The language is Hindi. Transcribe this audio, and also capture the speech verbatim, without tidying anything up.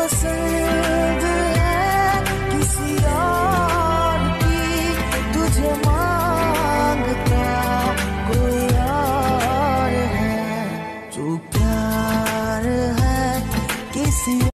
पसंद है किसी और की, तुझे मांगता कोई और है, जो प्यार है किसी